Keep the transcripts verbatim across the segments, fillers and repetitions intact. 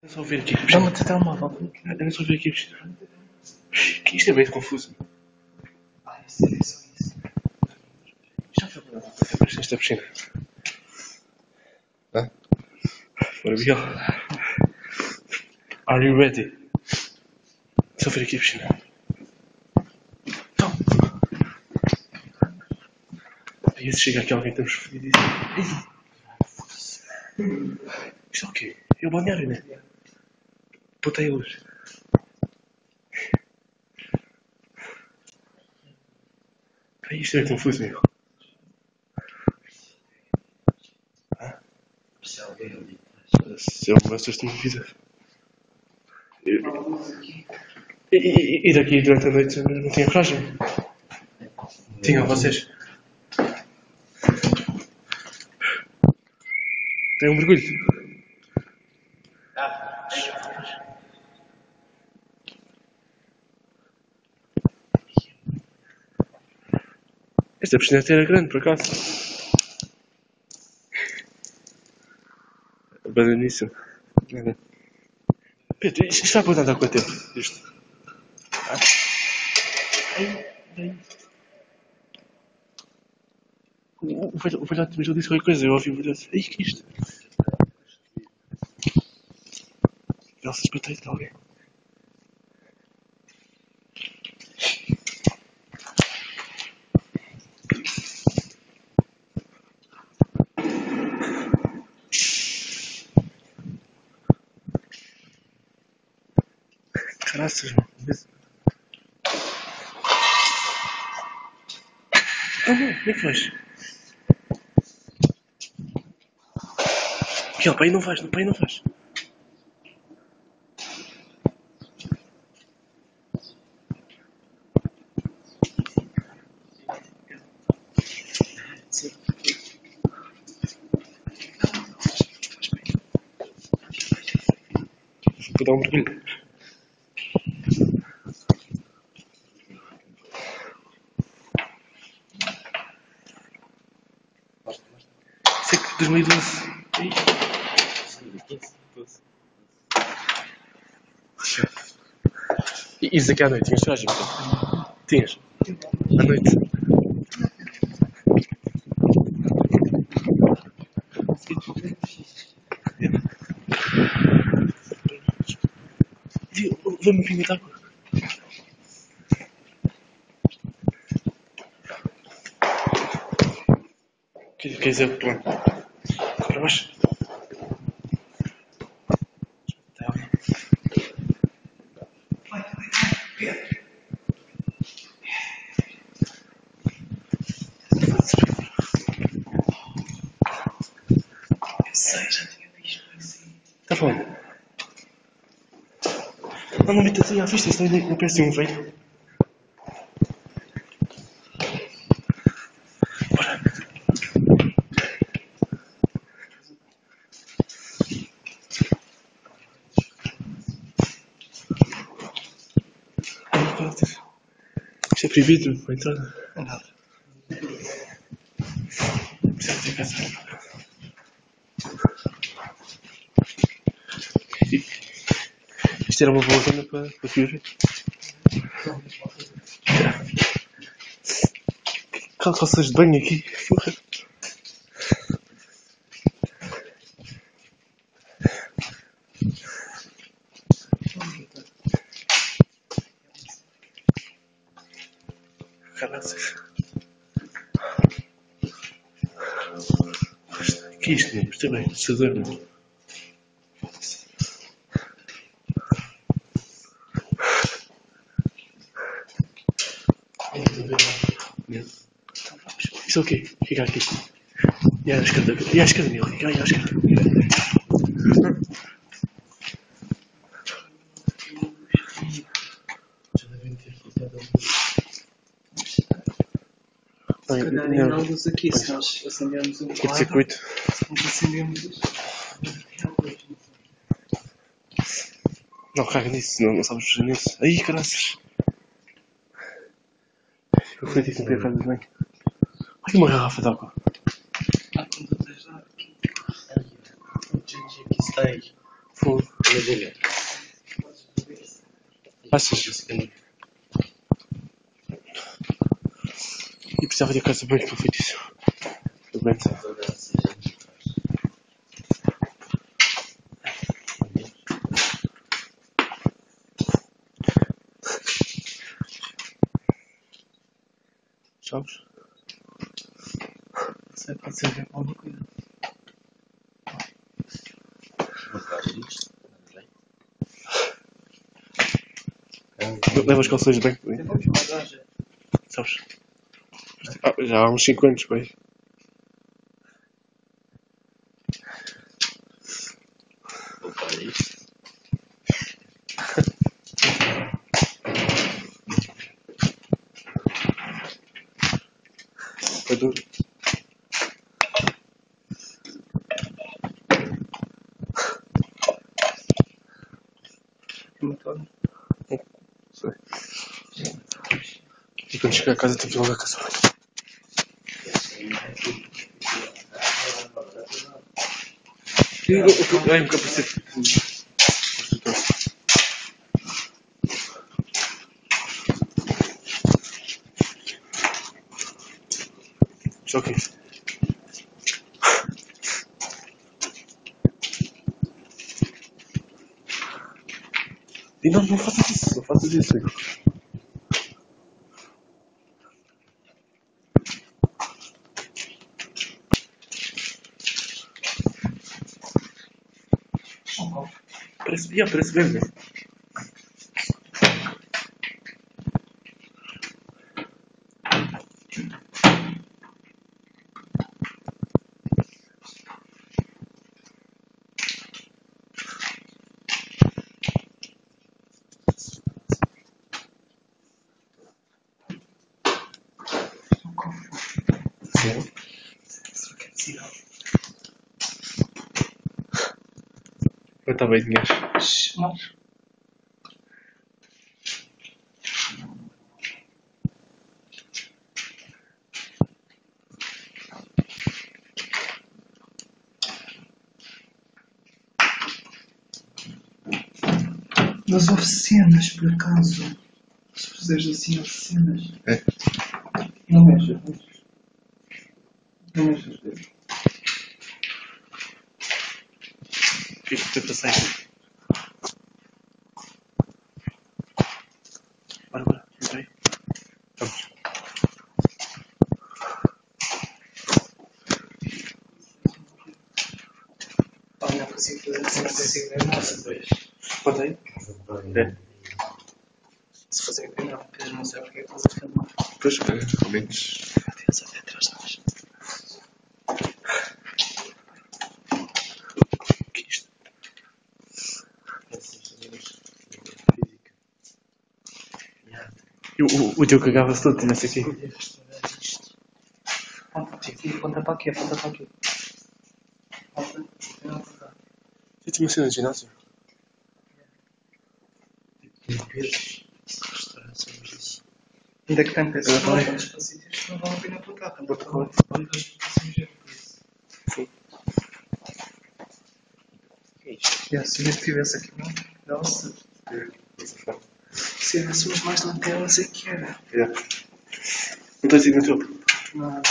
É só ver aqui. Dá-me o teu telemóvel. É só ver aqui. Que isto é bem confuso. Ah, isso é só isso. Já foi para lá. Esta piscina. Hã? Ora, Miguel. Are you ready? Só ver aqui a piscina. Então. Aí se chega aqui alguém temos fodido e diz: isto é o quê? É o balneário, não é? Botei a luz. Aí isto é confuso, meu. Hã? Se alguém ali. Se é uma susto na vida. E, e, e daqui durante a noite não tinha coragem? Tinham vocês? Tem um mergulho. Ah, Esta piscina até era grande, por acaso. Bananíssimo. Nada. Pedro, isto isto vai aguentar há quanto tempo? Isto. Ah. Ai, ai. O, o, velho- o velhote mesmo disse qualquer coisa, eu ouvi o velhote. Ai, que é isto? Ele se espetei de alguém. Caraças, mano. Ah, não, como é que vais? Miguel, para aí não vais, para aí não vais. sim. Vou dar um mergulho. Sei que dois mil e doze. Ai. E isso aqui à noite, tinhas coragem, Miguel? Tinhas? À noite. Vê-me um pingo de água. Quer quer dizer, para para baixo? Tem água. Eu sei, já tinha visto isso. Está falando? Não, não mete assim à vista, senão não parece um velho. Bora. Ai, cara, isto é proibido, vou entrar. Não é nada. Precisa ter casa. Isto era uma boa zona para, para viver. Calças de banho aqui. Porra. Caraças. O que é isto, meu? Isto é bem assustador, meu. Isto é o quê? O que é que há aqui? E à esquerda, e à esquerda, meu. E à esquerda. Já devem ter ficado ali. Se calhar ainda não luz aqui, se nós acendemos um Curto quadro, circuito. se nós acendemos isto, Não, caga nisso, não, não sabes mexer nisso. Ai, caraças. Eu fui aqui sempre a casa de banho. Olha aqui uma garrafa de água. ah, quando tens lá aqui. Ai, o Gigi aqui está aí. Fogo. Imagina. Passas isso aqui. E precisava de ir a casa bem para feitiço. Aguenta. Sabes? Não sei, pode ser alguma coisa. Leva as calções bem. Vamos mandar já. Sabes? Ah, já há uns cinco anos, bem. Foi duro. Motor. Sei. E quando chegar a casa tenho que ir logo a casa. Ai, um capacete. Só aqui. E não, não faças isso, não faças isso. Parece, yeah, parece bem, né? Sim. Eu estava aí dinheiro. Não. Nas oficinas, por acaso. Se fizeres assim oficinas. É. Não mexas. Não mexas. O que é que tu passei? Bora, bora, entra aí. Vamos. Pá, não consigo fazer, não consigo ver nada. Quanto aí? É. Se fazer ver não, porque eu não sei porque é que estás a filmar. Pois, é, ao menos. Tens a ver atrás de nós. O que é isto? E o, o, o teu cagava-se todo, tivesse aqui. Aponta aqui, aponta para aqui, aponta para aqui. Aponta, não apontar. Eu tinha cena de ginásio. Ainda que tem peças, Eu falei. não, para sítios que não vão vir na tua casa. Vou falar de das situações Sim. O que é isto? e se eu estivesse aqui, não? Nossa. Se tivéssemos mais lanternas é que era. É. Não tens ido no teu? Não.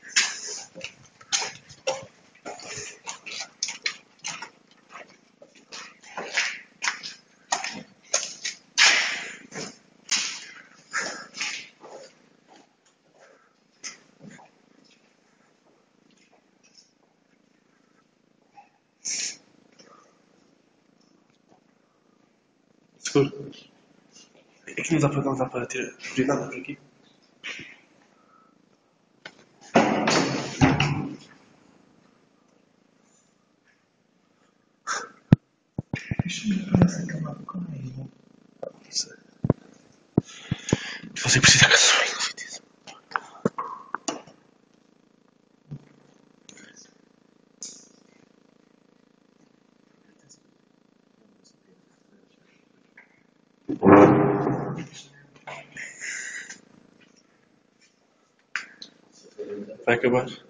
Seguro. Aqui não dá para, não dá para tirar abrir nada por aqui. Deixa-me ver essa cama comigo. Não sei. Você precisa de casa bem, feitiço. Vai acabar.